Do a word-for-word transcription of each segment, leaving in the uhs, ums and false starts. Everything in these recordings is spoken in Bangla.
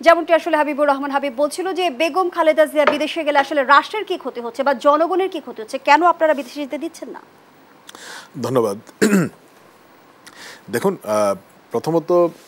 যেমনটি আসলে হাবিবুর রহমান হাবিব বলছিল যে বেগম খালেদা জিয়া বিদেশে গেলে আসলে রাষ্ট্রের কি ক্ষতি হচ্ছে বা জনগণের কি ক্ষতি হচ্ছে, কেন আপনারা বিদেশে যেতে দিচ্ছেন না? ধন্যবাদ। দেখুন, প্রথমত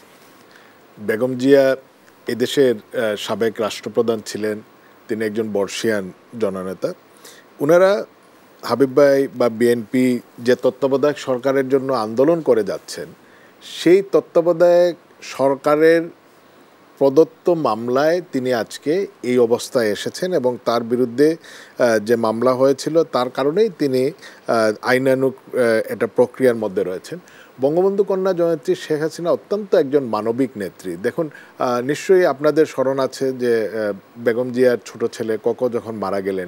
বেগম জিয়া এদেশের সাবেক রাষ্ট্রপ্রধান ছিলেন, তিনি একজন বর্ষিয়ান জননেতা। ওনারা হাবিব ভাই বা বিএনপি যে তত্ত্বাবধায়ক সরকারের জন্য আন্দোলন করে যাচ্ছেন, সেই তত্ত্বাবধায়ক সরকারের প্রদত্ত মামলায় তিনি আজকে এই অবস্থায় এসেছেন এবং তার বিরুদ্ধে যে মামলা হয়েছিল তার কারণেই তিনি আইনানুগ একটা প্রক্রিয়ার মধ্যে রয়েছেন। বঙ্গবন্ধু কন্যা জয়ন্তী শেখ হাসিনা অত্যন্ত একজন মানবিক নেত্রী। দেখুন, নিশ্চয়ই আপনাদের স্মরণ আছে যে বেগম জিয়ার ছোট ছেলে কোকো যখন মারা গেলেন,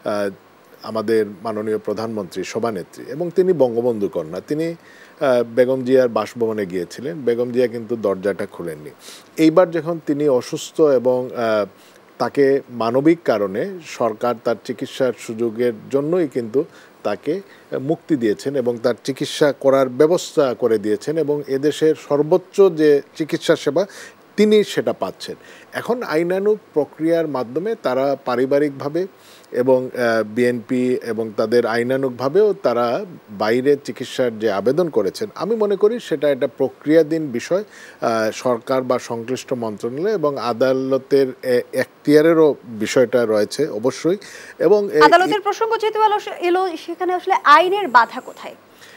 আমাদের মাননীয় প্রধানমন্ত্রী সভানেত্রী এবং তিনি বঙ্গবন্ধু কন্যা, তিনি বেগম জিয়ার বাসভবনে গিয়েছিলেন। বেগম জিয়া কিন্তু দরজাটা খুলেননি। এইবার যখন তিনি অসুস্থ এবং তাকে মানবিক কারণে সরকার তার চিকিৎসার সুযোগের জন্যই কিন্তু তাকে মুক্তি দিয়েছেন এবং তার চিকিৎসা করার ব্যবস্থা করে দিয়েছেন এবং এদেশের সর্বোচ্চ যে চিকিৎসা সেবা তিনি সেটা পাচ্ছেন। এখন আইনানুগ প্রক্রিয়ার মাধ্যমে তারা পারিবারিকভাবে এবং বিএনপি এবং তাদের আইনানুগভাবেও তারা বাইরে চিকিৎসার যে আবেদন করেছেন, আমি মনে করি সেটা একটা প্রক্রিয়াধীন বিষয়। সরকার বা সংশ্লিষ্ট মন্ত্রণালয় এবং আদালতের এখতিয়ারেরও বিষয়টা রয়েছে অবশ্যই। এবং আদালতের প্রসঙ্গ যেহেতু এলো, সেখানে আসলে আইনের বাধা কোথায়?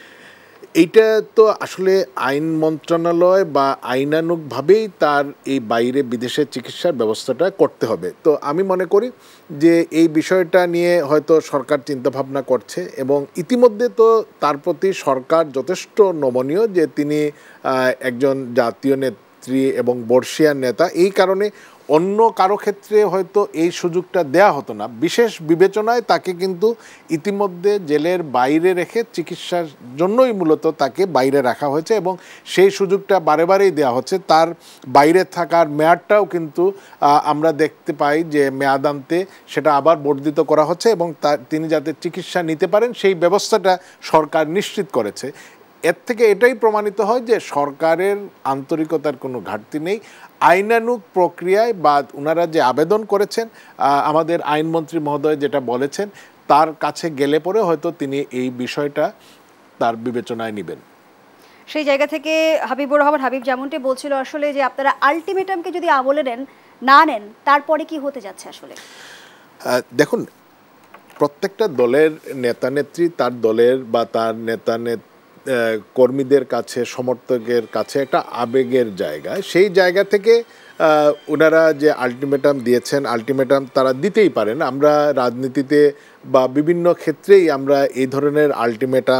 এইটা তো আসলে আইন মন্ত্রণালয় বা আইনানুগভাবেই তার এই বাইরে বিদেশের চিকিৎসার ব্যবস্থাটা করতে হবে। তো আমি মনে করি যে এই বিষয়টা নিয়ে হয়তো সরকার চিন্তাভাবনা করছে এবং ইতিমধ্যে তো তার প্রতি সরকার যথেষ্ট নমনীয় যে তিনি একজন জাতীয় নেত্রী এবং বর্ষিয়ান নেতা। এই কারণে অন্য কারো ক্ষেত্রে হয়তো এই সুযোগটা দেয়া হতো না। বিশেষ বিবেচনায় তাকে কিন্তু ইতিমধ্যে জেলের বাইরে রেখে চিকিৎসার জন্যই মূলত তাকে বাইরে রাখা হয়েছে এবং সেই সুযোগটা বারে বারেই দেওয়া হচ্ছে। তার বাইরে থাকার মেয়াদটাও কিন্তু আমরা দেখতে পাই যে মেয়াদান্তে সেটা আবার বর্ধিত করা হচ্ছে এবং তার তিনি যাতে চিকিৎসা নিতে পারেন সেই ব্যবস্থাটা সরকার নিশ্চিত করেছে। এর থেকে এটাই প্রমাণিত হয় যে সরকারের আন্তরিকতার কোনো ঘাটতি নেই। আইনানুগ প্রক্রিয়ায় বা ওনারা যে আবেদন করেছেন, আমাদের আইনমন্ত্রী মহোদয় যেটা বলেছেন, তার কাছে গেলে পরে হয়তো তিনি এই বিষয়টা তার বিবেচনায় নেবেন। সেই জায়গা থেকে হাবিবুর রহমান হাবিব যেমনটি বলছিল আসলে যে আপনারা আলটিমেটামকে যদি আমলে নেন না নেন তারপরে কি হতে যাচ্ছে আসলে? দেখুন, প্রত্যেকটা দলের নেতা নেত্রী তার দলের বা তার নেতা নেত্রী কর্মীদের কাছে, সমর্থকের কাছে একটা আবেগের জায়গা। সেই জায়গা থেকে ওনারা যে আলটিমেটাম দিয়েছেন, আলটিমেটাম তারা দিতেই পারেন। আমরা রাজনীতিতে বা বিভিন্ন ক্ষেত্রেই আমরা এই ধরনের আলটিমেটাম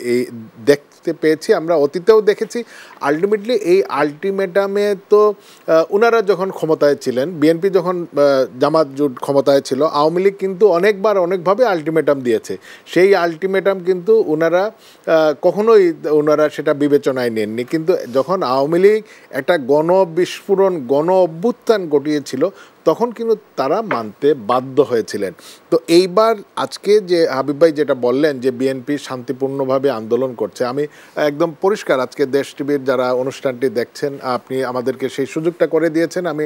দেখতে পেয়েছি, আমরা অতীতেও দেখেছি। আলটিমেটলি এই আলটিমেটামে তো ওনারা যখন ক্ষমতায় ছিলেন, বিএনপি যখন জামাত জোট ক্ষমতায় ছিল, আওয়ামী লীগ কিন্তু অনেকবার অনেকভাবে আলটিমেটাম দিয়েছে। সেই আলটিমেটাম কিন্তু ওনারা কখনোই ওনারা সেটা বিবেচনায় নেননি। কিন্তু যখন আওয়ামী লীগ একটা গণবিস্ফোরণ, গণ অভ্যুত্থান ঘটিয়েছিল, তখন কিন্তু তারা মানতে বাধ্য হয়েছিলেন। তো এইবার আজকে যে হাবিব ভাই যেটা বললেন যে বিএনপি শান্তিপূর্ণভাবে আন্দোলন করছে, আমি একদম পরিষ্কার, আজকে দেশ টিভির যারা অনুষ্ঠানটি দেখছেন, আপনি আমাদেরকে সেই সুযোগটা করে দিয়েছেন। আমি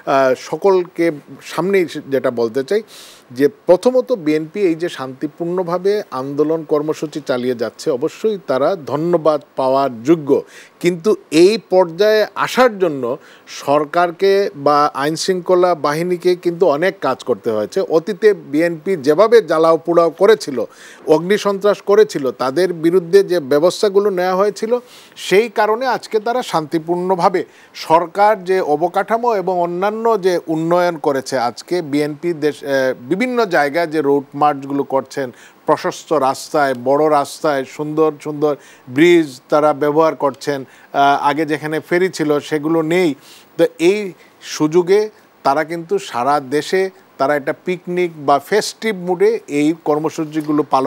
সকলকে সামনেই যেটা বলতে চাই যে প্রথমত বিএনপি এই যে শান্তিপূর্ণভাবে আন্দোলন কর্মসূচি চালিয়ে যাচ্ছে, অবশ্যই তারা ধন্যবাদ পাওয়ার যোগ্য। কিন্তু এই পর্যায়ে আসার জন্য সরকারকে বা আইনশৃঙ্খলা বাহিনীকে কিন্তু অনেক কাজ করতে হয়েছে। অতীতে বিএনপি যেভাবে জ্বালাও পোড়াও করেছিল, অগ্নিসন্ত্রাস করেছিল, তাদের বিরুদ্ধে যে ব্যবস্থাগুলো নেওয়া হয়েছিল, সেই কারণে আজকে তারা শান্তিপূর্ণভাবে সরকার যে অবকাঠামো এবং অন্যান্য যে উন্নয়ন করেছে, আজকে বিএনপি দেশ বিভিন্ন জায়গায় যে রোড মার্চগুলো করছেন, প্রশস্ত রাস্তায়, বড় রাস্তায় সুন্দর সুন্দর ব্রিজ তারা ব্যবহার করছেন। আগে যেখানে ফেরি ছিল সেগুলো নেই। তো এই সুযোগে তারা কিন্তু সারা দেশে তারা একটা পিকনিক বা ফেস্টিভ মুডে এই কর্মসূচিগুলো পালন